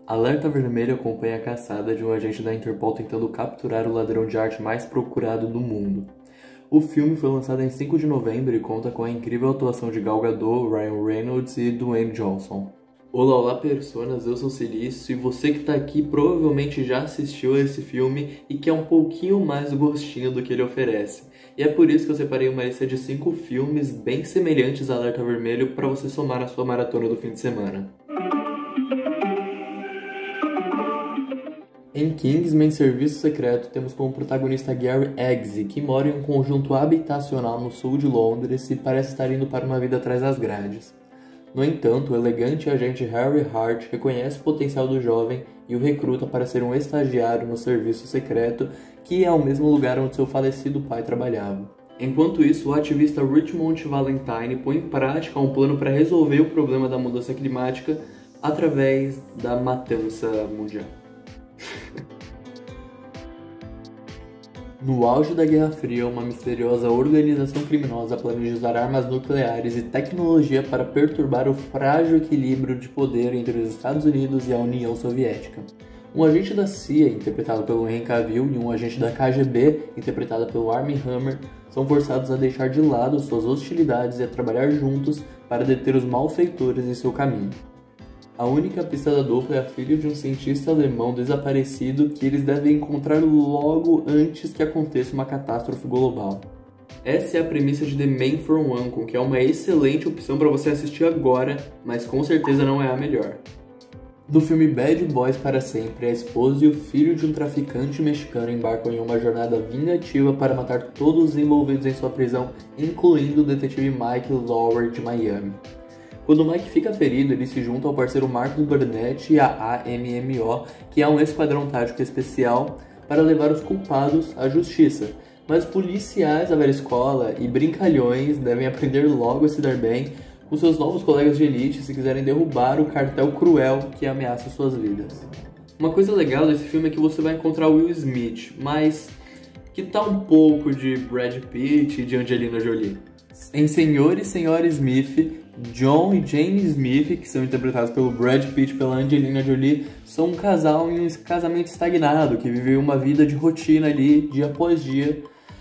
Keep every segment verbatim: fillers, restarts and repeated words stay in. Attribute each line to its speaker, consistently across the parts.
Speaker 1: Alerta Vermelho acompanha a caçada de um agente da Interpol tentando capturar o ladrão de arte mais procurado do mundo. O filme foi lançado em cinco de novembro e conta com a incrível atuação de Gal Gadot, Ryan Reynolds e Dwayne Johnson. Olá, olá personas, eu sou Cilício e você que tá aqui provavelmente já assistiu a esse filme e quer um pouquinho mais do gostinho do que ele oferece. E é por isso que eu separei uma lista de cinco filmes bem semelhantes a Alerta Vermelho para você somar na sua maratona do fim de semana. Em Kingsman Serviço Secreto, temos como protagonista Gary Eggsy, que mora em um conjunto habitacional no sul de Londres e parece estar indo para uma vida atrás das grades. No entanto, o elegante agente Harry Hart reconhece o potencial do jovem e o recruta para ser um estagiário no serviço secreto, que é o mesmo lugar onde seu falecido pai trabalhava. Enquanto isso, o ativista Richmond Valentine põe em prática um plano para resolver o problema da mudança climática através da matança mundial. No auge da Guerra Fria, uma misteriosa organização criminosa planeja usar armas nucleares e tecnologia para perturbar o frágil equilíbrio de poder entre os Estados Unidos e a União Soviética. Um agente da C I A, interpretado pelo Henry Cavill, e um agente da K G B, interpretado pelo Armie Hammer, são forçados a deixar de lado suas hostilidades e a trabalhar juntos para deter os malfeitores em seu caminho. A única pista da dupla é a filha de um cientista alemão desaparecido que eles devem encontrar logo antes que aconteça uma catástrofe global. Essa é a premissa de The Man from Uncle, que é uma excelente opção para você assistir agora, mas com certeza não é a melhor. No filme Bad Boys para Sempre, a esposa e o filho de um traficante mexicano embarcam em uma jornada vingativa para matar todos os envolvidos em sua prisão, incluindo o detetive Mike Lowry de Miami. Quando Mike fica ferido, ele se junta ao parceiro Marcus Burnett e a A M M O, que é um esquadrão tático especial, para levar os culpados à justiça. Mas policiais da velha escola e brincalhões devem aprender logo a se dar bem com seus novos colegas de elite se quiserem derrubar o cartel cruel que ameaça suas vidas. Uma coisa legal desse filme é que você vai encontrar Will Smith, mas que tá um pouco de Brad Pitt e de Angelina Jolie. Em Senhor e Senhora Smith, John e Jane Smith, que são interpretados pelo Brad Pitt e pela Angelina Jolie, são um casal em um casamento estagnado, que viveu uma vida de rotina ali, dia após dia,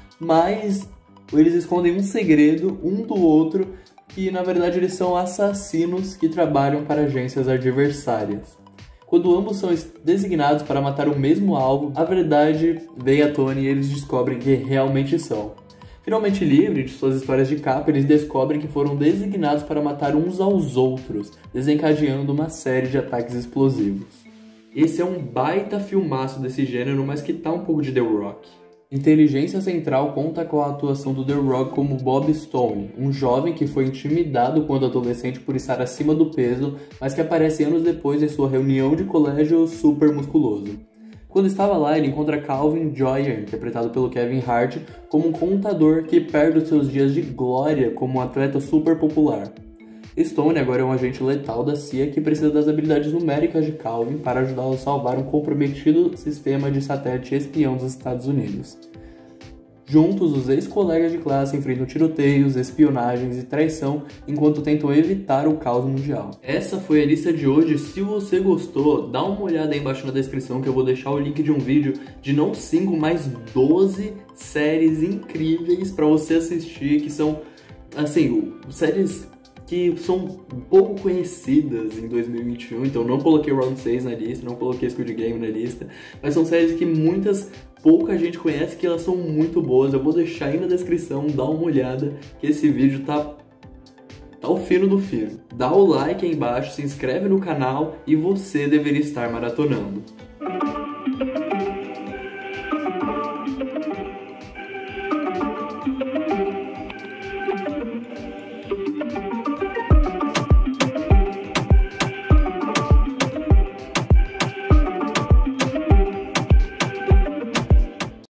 Speaker 1: mas eles escondem um segredo um do outro, que na verdade eles são assassinos que trabalham para agências adversárias. Quando ambos são designados para matar o mesmo alvo, a verdade vem à tona e eles descobrem que realmente são. Finalmente livres de suas histórias de capa, eles descobrem que foram designados para matar uns aos outros, desencadeando uma série de ataques explosivos. Esse é um baita filmaço desse gênero, mas que tá um pouco de The Rock. Inteligência Central conta com a atuação do The Rock como Bob Stone, um jovem que foi intimidado quando adolescente por estar acima do peso, mas que aparece anos depois em sua reunião de colégio super musculoso. Quando estava lá, ele encontra Calvin Joyer, interpretado pelo Kevin Hart, como um contador que perde os seus dias de glória como um atleta super popular. Stone agora é um agente letal da C I A que precisa das habilidades numéricas de Calvin para ajudá-lo a salvar um comprometido sistema de satélite espião dos Estados Unidos. Juntos, os ex-colegas de classe enfrentam tiroteios, espionagens e traição enquanto tentam evitar o caos mundial. Essa foi a lista de hoje. Se você gostou, dá uma olhada aí embaixo na descrição que eu vou deixar o link de um vídeo de não cinco, mas doze séries incríveis para você assistir, que são, assim, séries que são pouco conhecidas em dois mil e vinte e um, então não coloquei Round seis na lista, não coloquei Squid Game na lista, mas são séries que muitas, pouca gente conhece, que elas são muito boas. Eu vou deixar aí na descrição, dá uma olhada, que esse vídeo tá, tá o fino do fino. Dá o like aí embaixo, se inscreve no canal e você deveria estar maratonando.